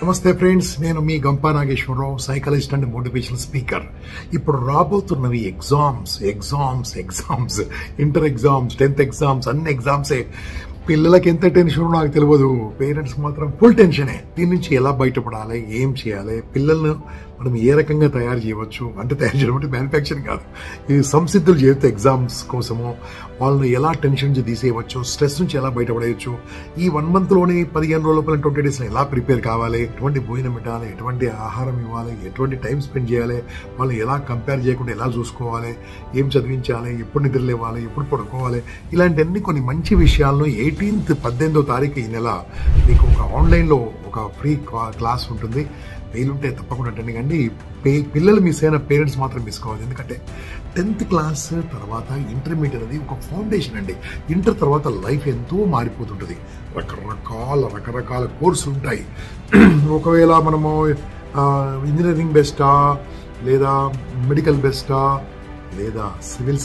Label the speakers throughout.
Speaker 1: నమస్తే ఫ్రెండ్స్, నేను మీ Gampa Nageswararao, psychologist and motivational speaker. ఇప్పుడు రాబోతున్నవి exams, inter exams, 10th exams, అన్ని ఎగ్జామ్సే. పిల్లలకి ఎంత టెన్షన్ నాకు తెలియదు, పేరెంట్స్ మాత్రం ఫుల్ టెన్షనే. దీని నుంచి ఎలా బయటపడాలి, ఏం చేయాలి, పిల్లలను మనం ఏ రకంగా తయారు చేయవచ్చు, అంటే తయారు చేయడం అంటే మ్యానుఫ్యాక్చరింగ్ కాదు, ఈ సంసిద్ధులు చేస్తే ఎగ్జామ్స్ కోసము వాళ్ళని ఎలా టెన్షన్ నుంచి తీసేయవచ్చు, స్ట్రెస్ నుంచి ఎలా బయటపడేయచ్చు, ఈ 1 monthలోని 15 రోజుల 20 days ఎలా ప్రిపేర్ కావాలి, ఎటువంటి భోజనం పెట్టాలి, ఎటువంటి ఆహారం ఇవ్వాలి, ఎటువంటి టైం స్పెండ్ చేయాలి, వాళ్ళని ఎలా కంపేర్ చేయకుండా ఎలా చూసుకోవాలి, ఏం చదివించాలి, ఎప్పుడు నిద్రలేవాలి, ఎప్పుడు పడుకోవాలి, ఇలాంటివన్నీ కొన్ని మంచి విషయాలను 18th 18వ తారీఖు ఈ నెల మీకు ఒక ఆన్లైన్లో ఒక ఫ్రీ క్లాస్ ఉంటుంది. వీలుంటే తప్పకుండా అటెండ్ కండి. పిల్లలు మిస్ అయిన పేరెంట్స్ మాత్రం మిస్ కావాలి. ఎందుకంటే 10th క్లాస్ తర్వాత ఇంటర్మీడియట్ అనేది ఒక ఫౌండేషన్ అండి. ఇంటర్ తర్వాత లైఫ్ ఎంతో మారిపోతుంటుంది. రకరకాల కోర్సులు ఉంటాయి. ఒకవేళ మనము ఇంజనీరింగ్ బెస్టా, లేదా మెడికల్ బెస్టా, లేదా సివిల్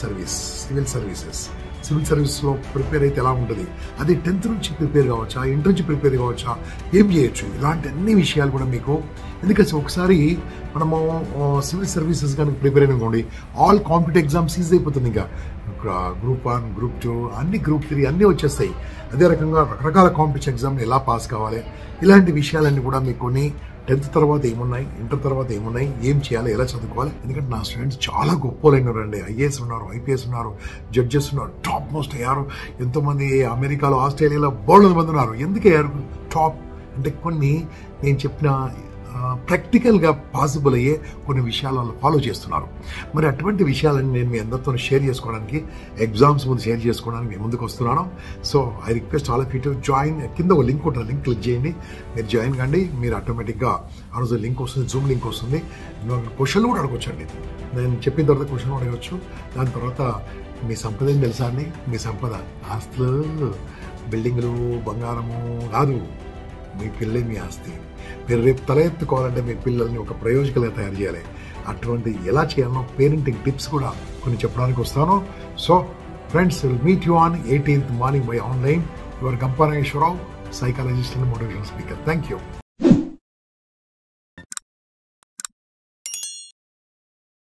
Speaker 1: సర్వీసెస్లో ప్రిపేర్ అయితే ఎలా ఉంటుంది, అది 10th నుంచి ప్రిపేర్ కావచ్చా, ఇంటర్ నుంచి ప్రిపేర్ కావచ్చా, ఏం చేయొచ్చు, ఇలాంటి అన్ని విషయాలు కూడా మీకు. ఎందుకంటే ఒకసారి మనము సివిల్ సర్వీసెస్ కానీ ప్రిపేర్ అయినకోండి, ఆల్ కాంపిటేటివ్ ఎగ్జామ్స్ ఈజీ అయిపోతుంది. ఇంకా Group 1, Group 2, అన్ని Group 3 అన్నీ వచ్చేస్తాయి. అదే రకంగా రకరకాల కాంపిటేటివ్ ఎగ్జామ్ని ఎలా పాస్ కావాలి, ఇలాంటి విషయాలన్నీ కూడా మీకు 10th తర్వాత ఏమున్నాయి, ఇంటర్ తర్వాత ఏమున్నాయి, ఏం చేయాలి, ఎలా చదువుకోవాలి. ఎందుకంటే నా స్టూడెంట్స్ చాలా గొప్పలు అయినారండి. ఐఏఎస్ ఉన్నారు, ఐపీఎస్ ఉన్నారు, జడ్జెస్ ఉన్నారు, టాప్ మోస్ట్ అయ్యారు. ఎంతోమంది అమెరికాలో, ఆస్ట్రేలియాలో బోల్డ్ మంది ఉన్నారు. ఎందుకు అయ్యారు టాప్ అంటే కొన్ని నేను చెప్పిన ప్రాక్టికల్గా పాసిబుల్ అయ్యే కొన్ని విషయాలు వాళ్ళు ఫాలో చేస్తున్నారు. మరి అటువంటి విషయాలని నేను మీ అందరితో షేర్ చేసుకోవడానికి, ఎగ్జామ్స్ ముందు షేర్ చేసుకోవడానికి మేము ముందుకు వస్తున్నాను. So I request all of you to join. కింద ఒక లింక్ ఉంటుంది, లింక్ క్లిక్ చేయండి, మీరు జాయిన్ కండి. మీరు ఆటోమేటిక్గా ఆ రోజు లింక్ వస్తుంది, జూమ్ లింక్ వస్తుంది. క్వశ్చన్లు కూడా అడగొచ్చండి. నేను చెప్పిన తర్వాత క్వశ్చన్ అడగవచ్చు. దాని తర్వాత మీ సంపద ఏం తెలుసా అండి? మీ సంపద ఆస్తులు, బిల్డింగులు, బంగారము కాదు, మీ పిల్లలే మీ ఆస్తి. మీరు రేపు తల ఎత్తుకోవాలంటే మీ పిల్లల్ని ఒక ప్రయోజకులుగా తయారు చేయాలి. అటువంటి ఎలా చేయాలో పేరెంటింగ్ టిప్స్ కూడా కొన్ని చెప్పడానికి వస్తాను. So friends, will meet you on 18th morning by online. Your Gampa Nageswararao, psychologist and motivational speaker. Thank you.